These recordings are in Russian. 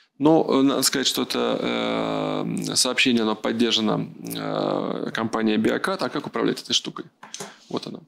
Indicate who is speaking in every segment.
Speaker 1: Но надо сказать, что это сообщение оно поддержано компанией Биокат. А как управлять этой штукой? Вот она.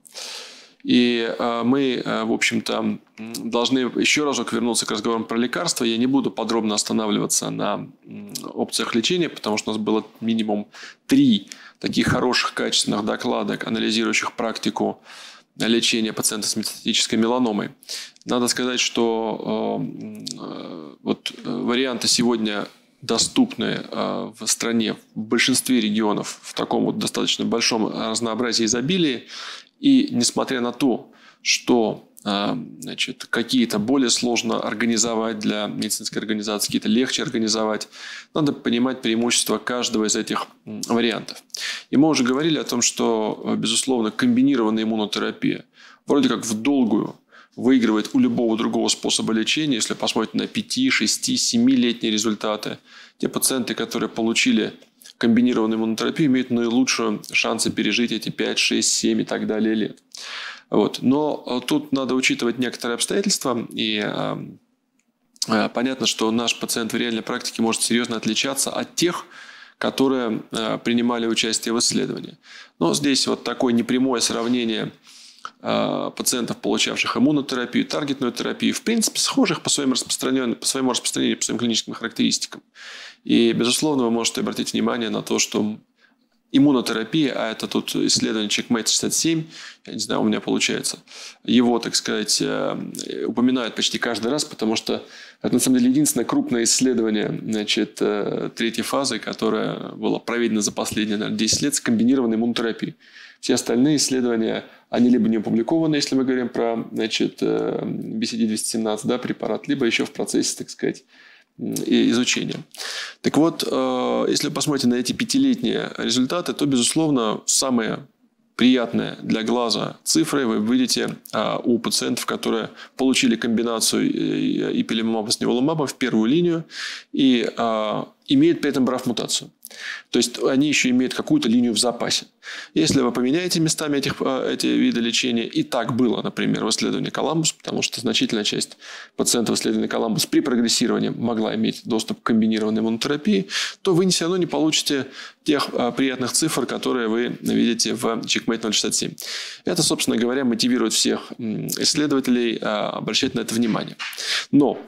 Speaker 1: И мы, в общем-то, должны еще разок вернуться к разговорам про лекарства. Я не буду подробно останавливаться на опциях лечения, потому что у нас было минимум 3 таких хороших, качественных доклада, анализирующих практику лечения пациента с метастатической меланомой. Надо сказать, что вот варианты сегодня доступны в стране в большинстве регионов в таком вот достаточно большом разнообразии и изобилии. И несмотря на то, что какие-то более сложно организовать для медицинской организации, какие-то легче организовать, надо понимать преимущества каждого из этих вариантов. И мы уже говорили о том, что, безусловно, комбинированная иммунотерапия вроде как в долгую выигрывает у любого другого способа лечения. Если посмотреть на 5, 6, 7-летние результаты, те пациенты, которые получили комбинированную иммунотерапию, имеют наилучшие шансы пережить эти 5, 6, 7 и так далее лет. Вот. Но тут надо учитывать некоторые обстоятельства. И понятно, что наш пациент в реальной практике может серьезно отличаться от тех, которые принимали участие в исследовании. Но здесь вот такое непрямое сравнение пациентов, получавших иммунотерапию, таргетную терапию, в принципе, схожих по своему распространению, по своим клиническим характеристикам. И, безусловно, вы можете обратить внимание на то, что иммунотерапия, а это тут исследование CheckMate 67, я не знаю, у меня получается, его, так сказать, упоминают почти каждый раз, потому что это, на самом деле, единственное крупное исследование, третьей фазы, которое было проведено за последние, наверное, 10 лет с комбинированной иммунотерапией. Все остальные исследования, они либо не опубликованы, если мы говорим про BCD-217, да, препарат, либо еще в процессе, так сказать, изучения. Так вот, если вы посмотрите на эти 5-летние результаты, то, безусловно, самые приятные для глаза цифры вы видите у пациентов, которые получили комбинацию ипилимумаба с неволумабом в первую линию и имеют при этом BRAF-мутацию. То есть они еще имеют какую-то линию в запасе. Если вы поменяете местами эти виды лечения, и так было, например, в исследовании Коламбус, потому что значительная часть пациентов в исследовании Коламбус при прогрессировании могла иметь доступ к комбинированной иммунотерапии, то вы все равно не получите тех приятных цифр, которые вы видите в CheckMate 067. Это, собственно говоря, мотивирует всех исследователей обращать на это внимание. Но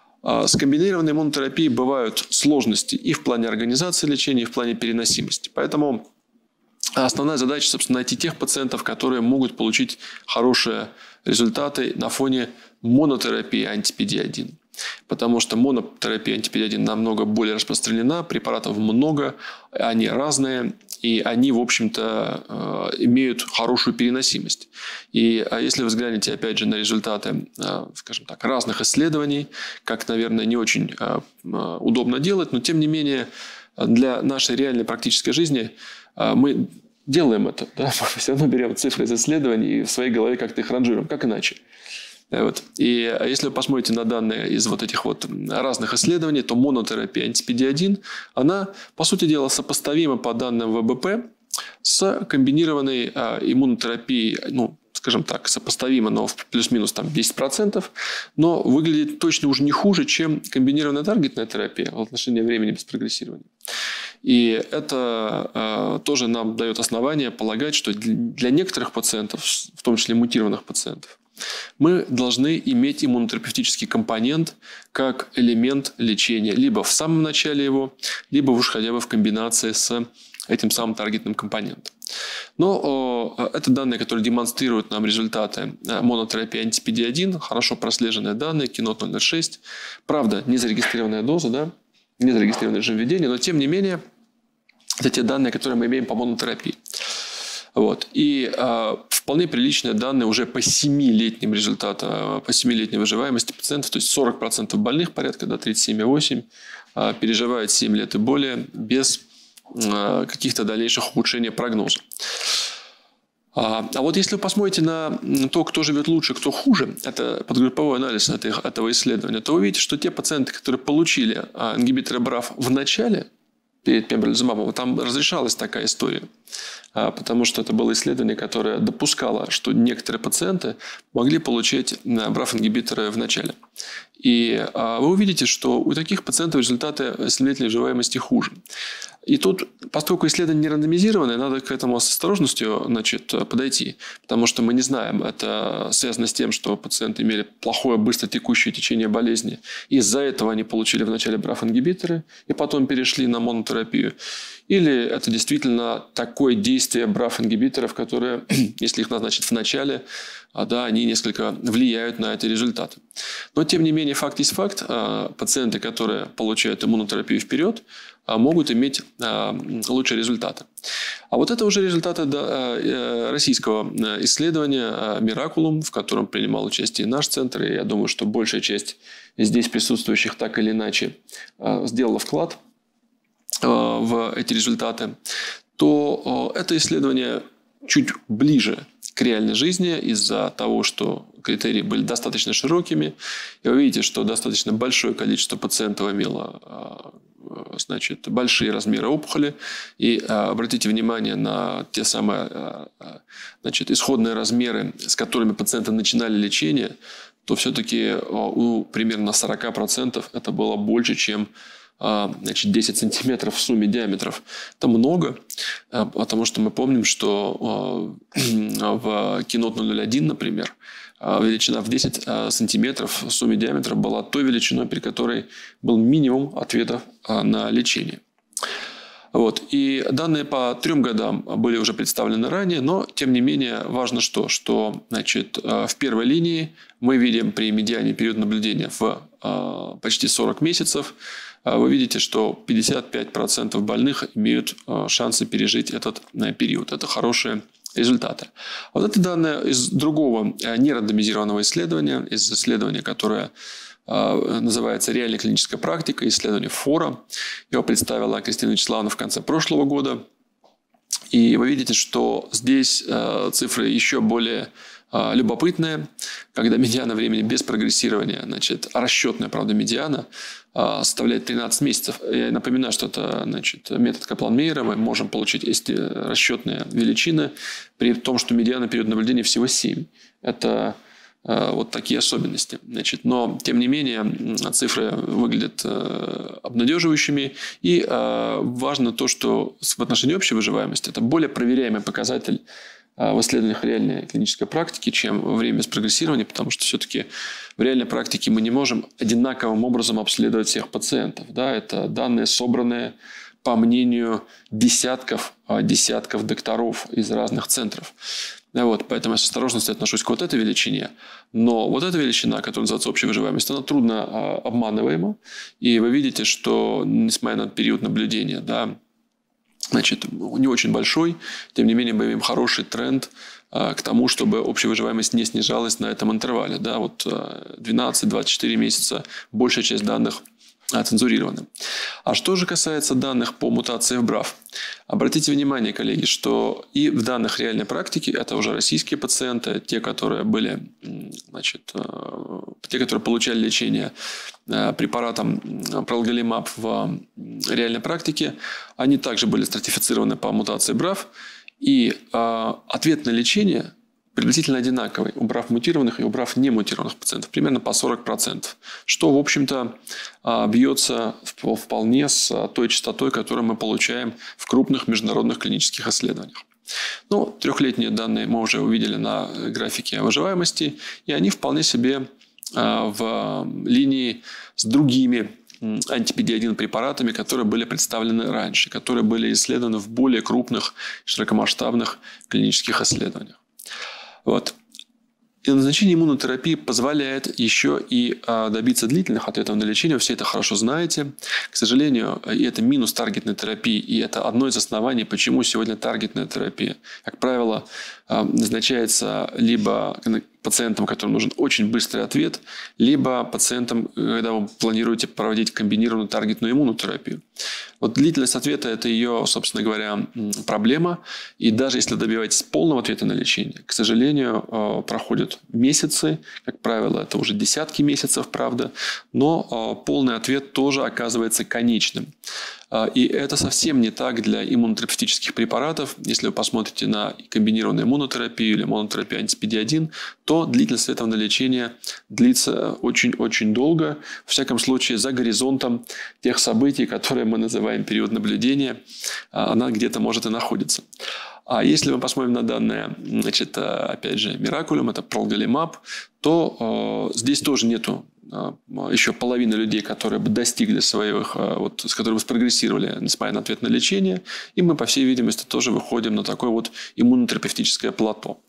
Speaker 1: с комбинированной иммунотерапией бывают сложности и в плане организации лечения, и в плане переносимости. Поэтому основная задача, собственно, найти тех пациентов, которые могут получить хорошие результаты на фоне монотерапии анти-PD-1. Потому что монотерапия анти-PD-1 намного более распространена, препаратов много, они разные, и они, в общем-то, имеют хорошую переносимость. И если вы взглянете, опять же, на результаты, скажем так, разных исследований, как, наверное, не очень удобно делать, но, тем не менее, для нашей реальной практической жизни мы делаем это. Да? Мы все равно берем цифры из исследований и в своей голове как-то их ранжируем. Как иначе? Вот. И если вы посмотрите на данные из вот этих вот разных исследований, то монотерапия анти-PD-1, она, по сути дела, сопоставима по данным ВБП с комбинированной иммунотерапией, ну, скажем так, сопоставима, но в плюс-минус там 10%, но выглядит точно уже не хуже, чем комбинированная таргетная терапия в отношении времени без прогрессирования. И это тоже нам дает основание полагать, что для некоторых пациентов, в том числе мутированных пациентов, мы должны иметь иммунотерапевтический компонент как элемент лечения либо в самом начале его, либо уж хотя бы в комбинации с этим самым таргетным компонентом. Но это данные, которые демонстрируют нам результаты монотерапии анти-PD-1, хорошо прослеженные данные, KEYNOTE 006. Правда, не зарегистрированная доза, да, не зарегистрированный режим ведения, но тем не менее, это те данные, которые мы имеем по монотерапии. Вот. И вполне приличные данные уже по 7-летним результатам, по 7-летней выживаемости пациентов, то есть 40% больных, порядка до 37,8%, переживают 7 лет и более без каких-то дальнейших ухудшений прогноза. А вот если вы посмотрите на то, кто живет лучше, кто хуже, это подгрупповой анализ этого исследования, то вы увидите, что те пациенты, которые получили ингибиторы BRAF в начале, перед пембролизумабом, там разрешалась такая история. Потому что это было исследование, которое допускало, что некоторые пациенты могли получить BRAF-ингибиторы в начале. И вы увидите, что у таких пациентов результаты исследовательной выживаемости хуже. И тут, поскольку исследование не рандомизированное, надо к этому с осторожностью подойти. Потому что мы не знаем, это связано с тем, что пациенты имели плохое быстро текущее течение болезни. Из-за этого они получили вначале BRAF-ингибиторы и потом перешли на монотерапию. Или это действительно такое действие BRAF-ингибиторов, которые, если их назначить в начале, да, они несколько влияют на эти результаты. Но, тем не менее, факт есть факт. Пациенты, которые получают иммунотерапию вперед, могут иметь лучшие результаты. А вот это уже результаты российского исследования «Миракулум», в котором принимал участие наш центр. И я думаю, что большая часть здесь присутствующих так или иначе сделала вклад в эти результаты, то это исследование чуть ближе к реальной жизни из-за того, что критерии были достаточно широкими. И вы видите, что достаточно большое количество пациентов имело большие размеры опухоли. И обратите внимание на те самые исходные размеры, с которыми пациенты начинали лечение, то все-таки у примерно 40% это было больше, чем 10 сантиметров в сумме диаметров. Это много, потому что мы помним, что в Keynote 001, например, величина в 10 сантиметров в сумме диаметра была той величиной, при которой был минимум ответов на лечение. Вот. И данные по 3 годам были уже представлены ранее, но, тем не менее, важно что в первой линии мы видим при медиане период наблюдения в почти 40 месяцев, вы видите, что 55% больных имеют шансы пережить этот период. Это хорошие результаты. Вот это данные из другого нерандомизированного исследования, из исследования, которое называется «Реальная клиническая практика», исследование ФОРа. Его представила Кристина Вячеславовна в конце прошлого года. И вы видите, что здесь цифры еще более любопытные, когда медиана времени без прогрессирования, расчетная, правда, медиана составляет 13 месяцев. Я напоминаю, что это метод Каплан-Мейера. Мы можем получить эти расчетные величины, при том, что медиана период наблюдения всего 7. Это вот такие особенности. Но, тем не менее, цифры выглядят обнадеживающими. И важно то, что в отношении общей выживаемости это более проверяемый показатель в исследованиях реальной клинической практики, чем во время прогрессирования, потому что все-таки в реальной практике мы не можем одинаковым образом обследовать всех пациентов. Да? Это данные, собранные по мнению десятков докторов из разных центров. Вот, поэтому я с осторожностью отношусь к вот этой величине. Но вот эта величина, которая называется общая выживаемость, она трудно обманываема. И вы видите, что, несмотря на период наблюдения, не очень большой, тем не менее мы имеем хороший тренд к тому, чтобы общая выживаемость не снижалась на этом интервале. 12-24 месяца большая часть данных цензурированы. А что же касается данных по мутации в BRAF? Обратите внимание, коллеги, что и в данных реальной практики, это уже российские пациенты, те, которые получали лечение препаратом Pralgalimab в реальной практике, они также были стратифицированы по мутации BRAF, и ответ на лечение приблизительно одинаковый у BRAF-мутированных и у BRAF-немутированных пациентов, примерно по 40%, что, в общем-то, бьется вполне с той частотой, которую мы получаем в крупных международных клинических исследованиях. 3-летние данные мы уже увидели на графике выживаемости, и они вполне себе в линии с другими анти-PD-1 препаратами, которые были представлены раньше, которые были исследованы в более крупных, широкомасштабных клинических исследованиях. Вот. И назначение иммунотерапии позволяет еще и добиться длительных ответов на лечение. Вы все это хорошо знаете. К сожалению, и это минус таргетной терапии. И это одно из оснований, почему сегодня таргетная терапия, как правило, назначается либо пациентам, которым нужен очень быстрый ответ, либо пациентам, когда вы планируете проводить комбинированную таргетную иммунотерапию. Вот длительность ответа – это ее, собственно говоря, проблема. И даже если добиваетесь полного ответа на лечение, к сожалению, проходят месяцы. Как правило, это уже десятки месяцев, правда. Но полный ответ тоже оказывается конечным. И это совсем не так для иммунотерапевтических препаратов. Если вы посмотрите на комбинированную иммунотерапию или монотерапию анти-PD-1, то длительность этого лечения длится очень-очень долго. В всяком случае, за горизонтом тех событий, которые мы называем период наблюдения, она где-то может и находиться. А если мы посмотрим на данные, значит, опять же, Miraculum, это Prolgolimab, то здесь тоже нету еще половины людей, которые бы достигли своих, вот, с которыми спрогрессировали, несмотря на ответное лечение. И мы, по всей видимости, тоже выходим на такое вот иммунотерапевтическое плато.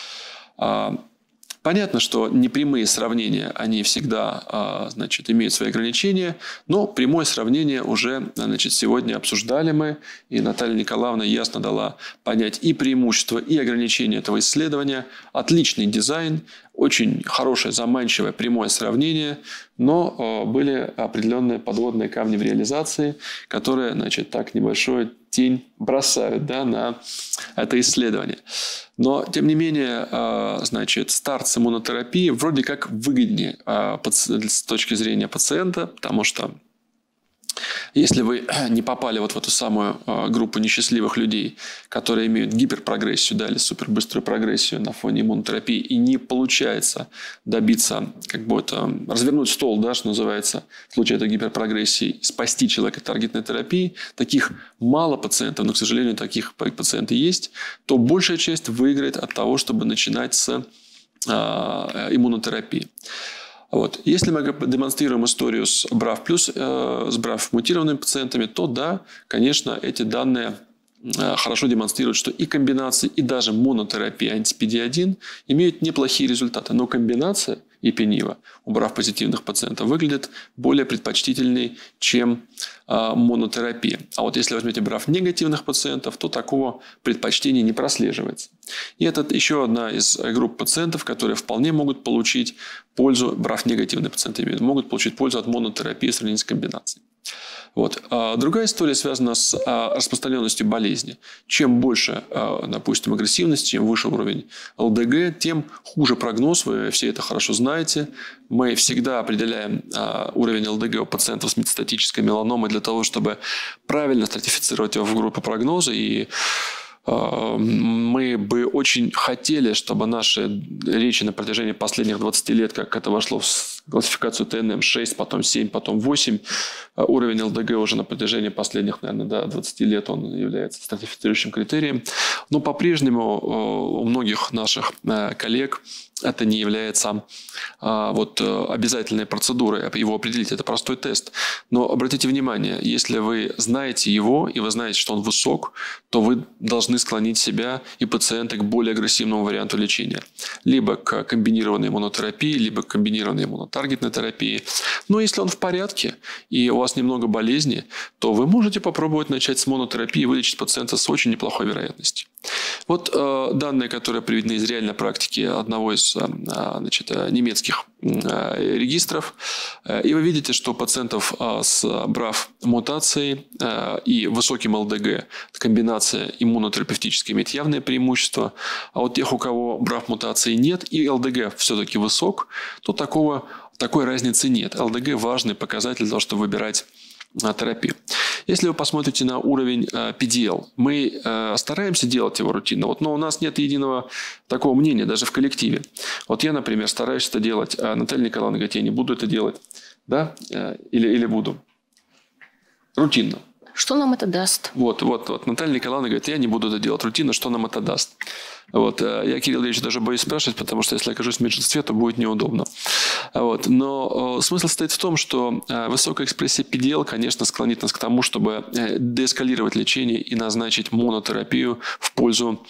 Speaker 1: Понятно, что непрямые сравнения, они всегда, значит, имеют свои ограничения, но прямое сравнение уже, значит, сегодня обсуждали мы, и Наталья Николаевна ясно дала понять и преимущества, и ограничения этого исследования. Отличный дизайн, очень хорошее, заманчивое прямое сравнение, но были определенные подводные камни в реализации, которые, значит, так небольшую тень бросают, да, на это исследование. Но, тем не менее, значит, старт с иммунотерапии вроде как выгоднее с точки зрения пациента, потому что если вы не попали вот в эту самую группу несчастливых людей, которые имеют гиперпрогрессию, да, или супербыструю прогрессию на фоне иммунотерапии, и не получается добиться, как бы это, развернуть стол, да, что называется, в случае этой гиперпрогрессии, спасти человека таргетной терапией, таких мало пациентов, но, к сожалению, таких пациенты есть, то большая часть выиграет от того, чтобы начинать с иммунотерапии. Вот. Если мы демонстрируем историю с BRAF+, с BRAF мутированными пациентами, то да, конечно, эти данные хорошо демонстрируют, что и комбинации, и даже монотерапия анти-PD-1 имеют неплохие результаты. Но комбинация ипенива у BRAF-позитивных пациентов выглядит более предпочтительной, чем монотерапия. А вот если возьмете BRAF-негативных пациентов, то такого предпочтения не прослеживается. И это еще одна из групп пациентов, которые вполне могут получить пользу, BRAF-негативные пациенты могут получить пользу от монотерапии в сравнении с комбинацией. Вот. Другая история связана с распространенностью болезни. Чем больше, допустим, агрессивность, чем выше уровень ЛДГ, тем хуже прогноз. Вы все это хорошо знаете. Мы всегда определяем уровень ЛДГ у пациентов с метастатической меланомой для того, чтобы правильно стратифицировать его в группу прогноза. И мы бы очень хотели, чтобы наши речи на протяжении последних 20 лет, как это вошло в классификацию ТНМ 6, потом 7, потом 8, уровень ЛДГ уже на протяжении последних, наверное, 20 лет он является стратифицирующим критерием. Но по-прежнему у многих наших коллег это не является вот, обязательной процедурой его определить. Это простой тест. Но обратите внимание, если вы знаете его, и вы знаете, что он высок, то вы должны склонить себя и пациента к более агрессивному варианту лечения. Либо к комбинированной иммунотерапии, либо к комбинированной иммунотаргетной терапии. Но если он в порядке, и у вас немного болезни, то вы можете попробовать начать с монотерапии и вылечить пациента с очень неплохой вероятностью. Вот данные, которые приведены из реальной практики одного из, значит, немецких регистров. И вы видите, что у пациентов с BRAF-мутацией и высоким ЛДГ комбинация иммунотерапевтическая имеет явное преимущество. А вот тех, у кого BRAF-мутации нет и ЛДГ все-таки высок, то такой разницы нет. ЛДГ важный показатель для того, чтобы выбирать терапию. Если вы посмотрите на уровень PDL, мы стараемся делать его рутинно, вот, но у нас нет единого такого мнения даже в коллективе. Вот я, например, стараюсь это делать, а Наталья Николаевна говорит, я не буду это делать, да, или буду. Рутинно.
Speaker 2: Что нам это даст?
Speaker 1: Вот. Наталья Николаевна говорит, я не буду это делать рутинно, что нам это даст? Вот. Я, Кирилл Ильич, даже боюсь спрашивать, потому что если я окажусь в меньшинстве, то будет неудобно. Вот. Но смысл состоит в том, что высокая экспрессия PDL, конечно, склонит нас к тому, чтобы деэскалировать лечение и назначить монотерапию в пользу,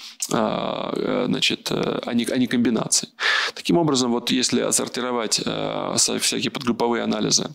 Speaker 1: значит, а не комбинации. Таким образом, вот если отсортировать всякие подгрупповые анализы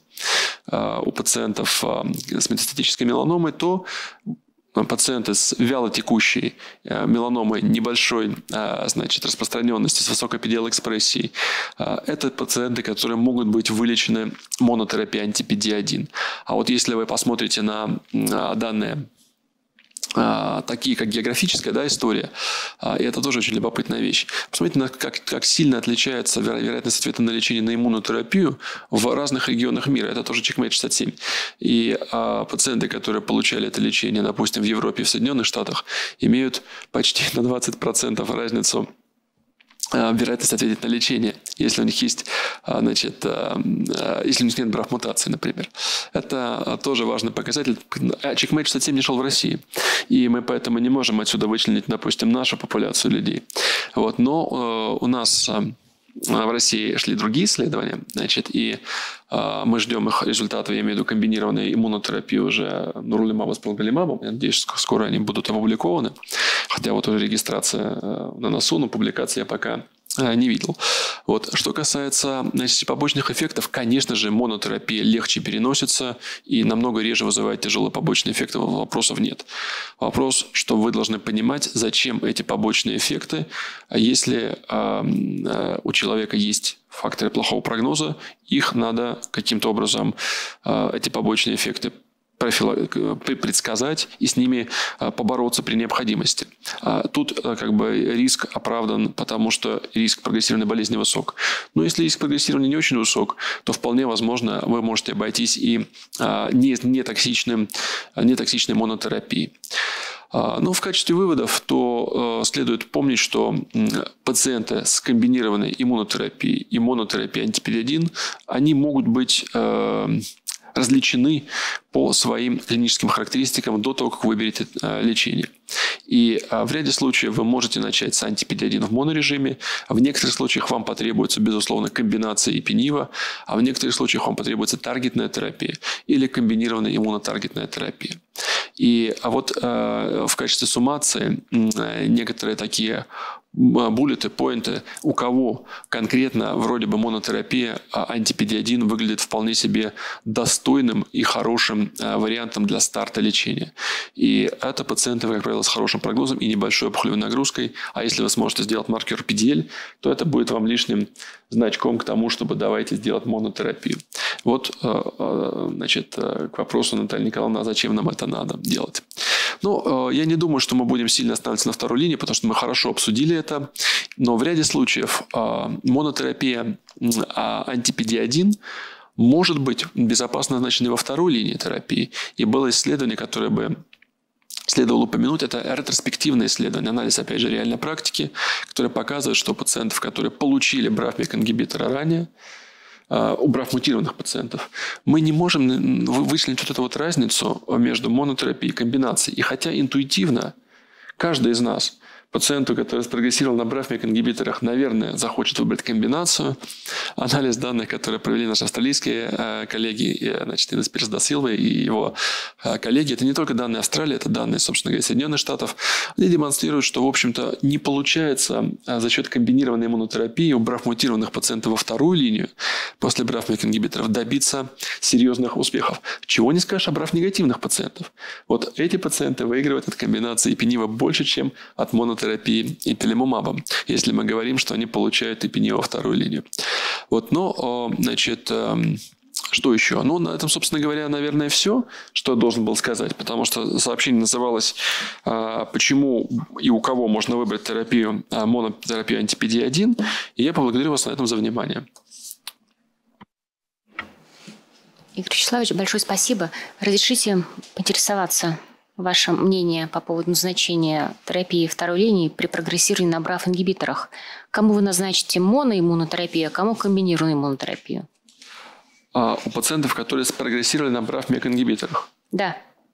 Speaker 1: у пациентов с метастатической меланомой, то пациенты с вялотекущей меланомой небольшой, значит, распространенности, с высокой PDL-экспрессией, это пациенты, которые могут быть вылечены монотерапией анти-PD-1. А вот если вы посмотрите на данные такие как географическая, да, история. И это тоже очень любопытная вещь. Посмотрите, как сильно отличается вероятность ответа на лечение на иммунотерапию в разных регионах мира. Это тоже CheckMate 67. И пациенты, которые получали это лечение, допустим, в Европе и в Соединенных Штатах, имеют почти на 20% разницу вероятность ответить на лечение, если у них есть, значит, если у них нет BRAF-мутации, например. Это тоже важный показатель. CheckMate 67 не шел в России, и мы поэтому не можем отсюда вычленить, допустим, нашу популяцию людей. Вот. Но у нас в России шли другие исследования, значит, и мы ждем их результатов, я имею в виду комбинированной иммунотерапии уже нурулимаба с пелголимабом. Я надеюсь, скоро они будут опубликованы. Хотя вот уже регистрация на носу, но публикации я пока не видел. Вот. Что касается, значит, побочных эффектов, конечно же, монотерапия легче переносится и намного реже вызывает тяжелые побочные эффекты. Вопросов нет. Вопрос, что вы должны понимать, зачем эти побочные эффекты. Если у человека есть факторы плохого прогноза, их надо каким-то образом, эти побочные эффекты, предсказать и с ними побороться при необходимости. Тут как бы риск оправдан, потому что риск прогрессирования болезни высок. Но если риск прогрессирования не очень высок, то вполне возможно вы можете обойтись и нетоксичной монотерапией. Но в качестве выводов то следует помнить, что пациенты с комбинированной иммунотерапией и монотерапией анти-PD-1, они могут быть различены по своим клиническим характеристикам до того, как вы выберете лечение. И в ряде случаев вы можете начать с анти-PD-1 в монорежиме. В некоторых случаях вам потребуется, безусловно, комбинация ипинива, а в некоторых случаях вам потребуется таргетная терапия или комбинированная иммунотаргетная терапия. И вот в качестве суммации некоторые такие буллеты, поинты, у кого конкретно вроде бы монотерапия анти-PD-1 выглядит вполне себе достойным и хорошим вариантом для старта лечения. И это пациенты, как правило, с хорошим прогнозом и небольшой опухолевой нагрузкой. А если вы сможете сделать маркер PDL, то это будет вам лишним значком к тому, чтобы давайте сделать монотерапию. Вот, значит, к вопросу Натальи Николаевны, а зачем нам это надо делать? Ну, я не думаю, что мы будем сильно останавливаться на второй линии, потому что мы хорошо обсудили это. Но в ряде случаев монотерапия анти-PD-1 может быть безопасно назначена во второй линии терапии. И было исследование, которое бы следовало упомянуть, это ретроспективное исследование, анализ, опять же, реальной практики, которое показывает, что у пациентов, которые получили BRAF-MEK-ингибитора ранее, у BRAF-мутированных пациентов, мы не можем вычленить вот эту вот разницу между монотерапией и комбинацией. И хотя интуитивно каждый из нас, пациенту, который спрогрессировал на BRAF-MEK-ингибиторах, наверное, захочет выбрать комбинацию. Анализ данных, которые провели наши австралийские коллеги, значит, Инес Пирс да Силва и его коллеги, это не только данные Австралии, это данные, собственно говоря, Соединенных Штатов. Они демонстрируют, что, в общем-то, не получается за счет комбинированной иммунотерапии у BRAF-мутированных пациентов во вторую линию после BRAF-MEK-ингибиторов добиться серьезных успехов. Чего не скажешь о BRAF-негативных пациентов. Вот эти пациенты выигрывают от комбинации ипинива больше, чем от монотерапии ипилимумабом, если мы говорим, что они получают ипинив во вторую линию. Вот, но, значит, что еще? Ну, на этом, собственно говоря, наверное, все, что я должен был сказать, потому что сообщение называлось «Почему и у кого можно выбрать терапию, монотерапию анти-PD-1», и я поблагодарю вас на этом за внимание.
Speaker 2: Игорь Вячеславович, большое спасибо. Разрешите поинтересоваться ваше мнение по поводу назначения терапии второй линии при прогрессировании на BRAF-ингибиторах. Кому вы назначите моноиммунотерапию, а кому комбинированную иммунотерапию?
Speaker 1: У пациентов, которые спрогрессировали на BRAF-MEK-ингибиторах?
Speaker 2: Да.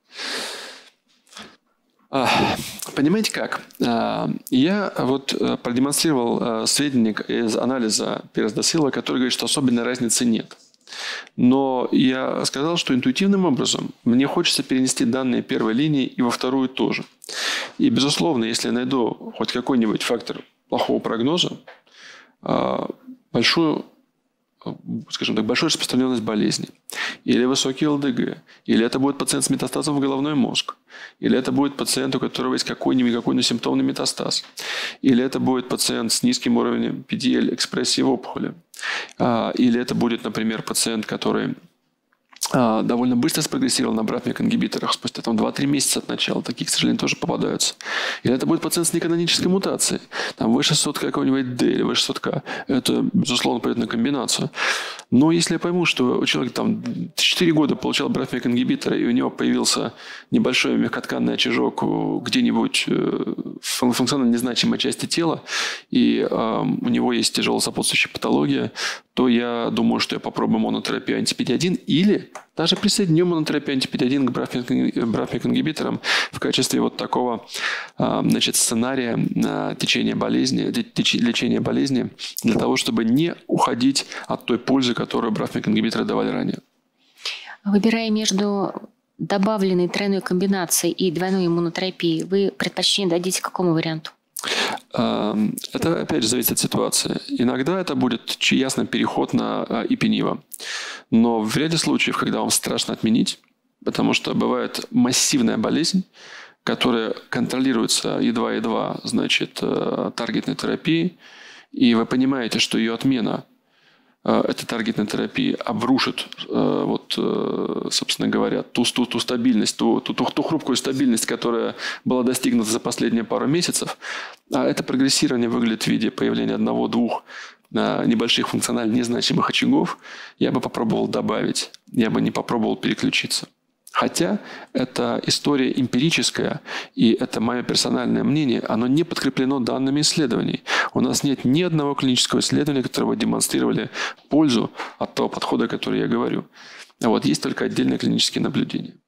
Speaker 1: Понимаете как? Я вот продемонстрировал сведения из анализа Пирс да Силва, который говорит, что особенной разницы нет. Но я сказал, что интуитивным образом мне хочется перенести данные первой линии и во вторую тоже. И, безусловно, если я найду хоть какой-нибудь фактор плохого прогноза, большую распространенность болезни, или высокий ЛДГ, или это будет пациент с метастазом в головной мозг, или это будет пациент, у которого есть какой-нибудь симптомный метастаз, или это будет пациент с низким уровнем PDL экспрессии в опухоли, или это будет, например, пациент, который довольно быстро спрогрессировал на BRAF-MEK-ингибиторах, спустя 2-3 месяца от начала. Такие, к сожалению, тоже попадаются. Или это будет пациент с неканонической мутацией. Там V600 какой-нибудь D или V600K. Это, безусловно, пойдет на комбинацию. Но если я пойму, что человек 4 года получал BRAF-MEK-ингибитор, и у него появился небольшой мягкотканный очажок где-нибудь в функционально незначимой части тела, и у него есть тяжелая сопутствующая патология, то я думаю, что я попробую монотерапию анти-PD-1 или даже присоединю монотерапию анти-PD-1 к BRAF-MEK-ингибиторам в качестве такого сценария лечения болезни для того, чтобы не уходить от той пользы, которую BRAF-MEK-ингибиторы давали ранее.
Speaker 2: Выбирая между добавленной тройной комбинацией и двойной иммунотерапией, вы предпочтение дадите какому варианту?
Speaker 1: Это, опять же, зависит от ситуации. Иногда это будет ясно переход на ипениво. Но в ряде случаев, когда вам страшно отменить, потому что бывает массивная болезнь, которая контролируется едва-едва, таргетной терапией, и вы понимаете, что ее отмена этой таргетной терапии обрушит, собственно говоря, ту стабильность, ту хрупкую стабильность, которая была достигнута за последние пару месяцев. А это прогрессирование выглядит в виде появления 1-2 небольших функционально незначимых очагов. Я бы попробовал добавить, я бы не попробовал переключиться. Хотя это история эмпирическая, и это мое персональное мнение, оно не подкреплено данными исследований. У нас нет ни одного клинического исследования, которое бы демонстрировали пользу от того подхода, который я говорю. Есть только отдельные клинические наблюдения.